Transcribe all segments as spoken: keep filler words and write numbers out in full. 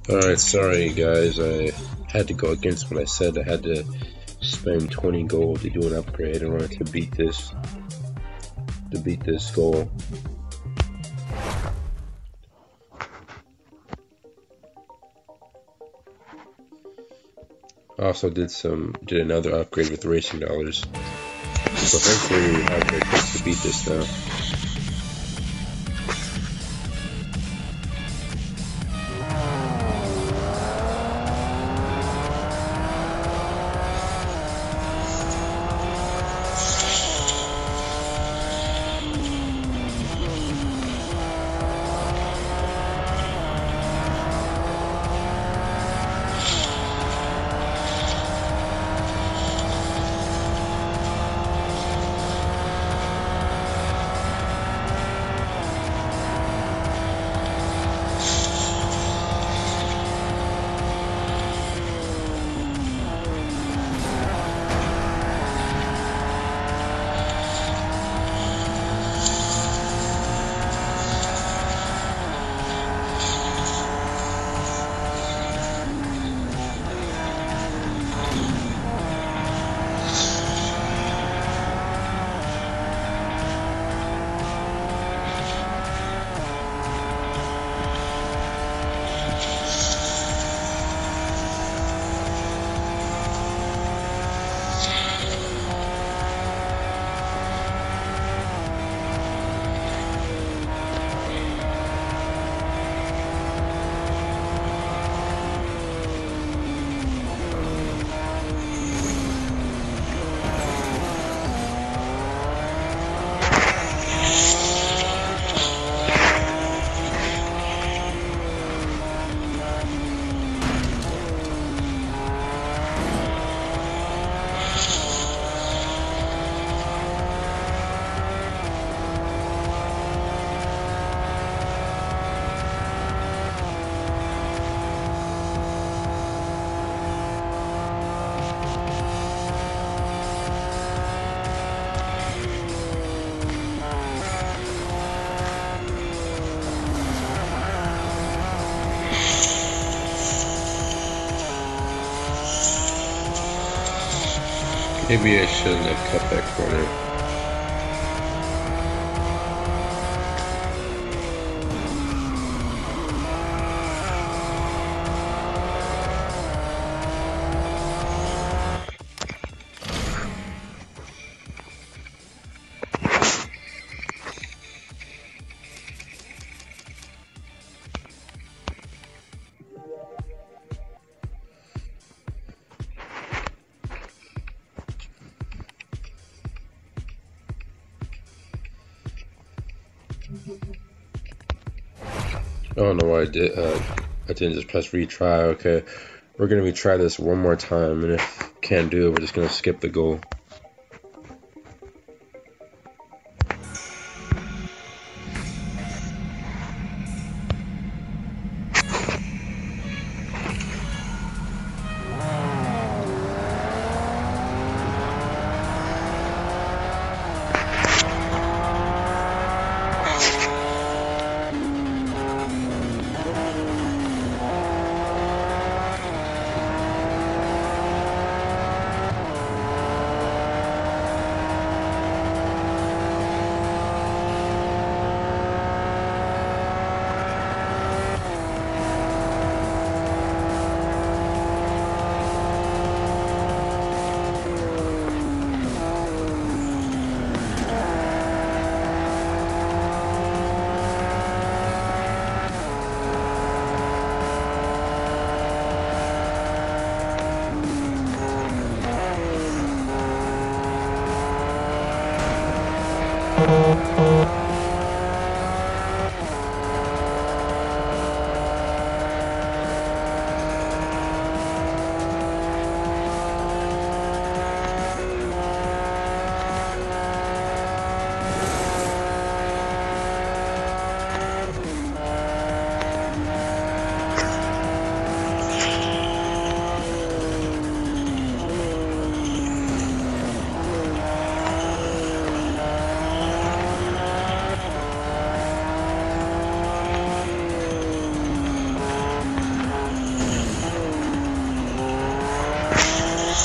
Alright, sorry guys, I had to go against what I said. I had to spend twenty gold to do an upgrade in order to beat this, to beat this goal. I also did some, did another upgrade with racing dollars. So hopefully we have the chance to beat this now. Maybe I shouldn't have cut that corner. I don't know why I did. Uh, I didn't just press retry. Okay, we're gonna retry this one more time, and if can't do it, we're just gonna skip the goal.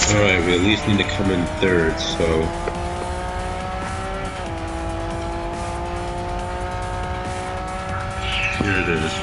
Alright, we at least need to come in third, so... Here it is.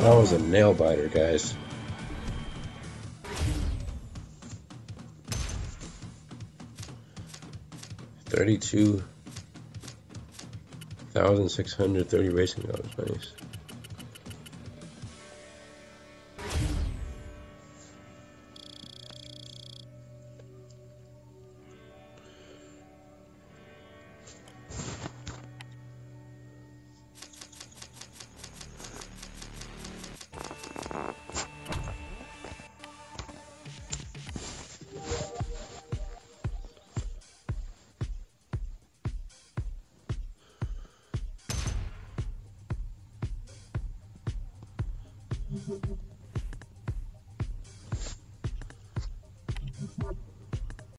That was a nail biter, guys. Thirty-two thousand six hundred thirty racing dollars. Nice.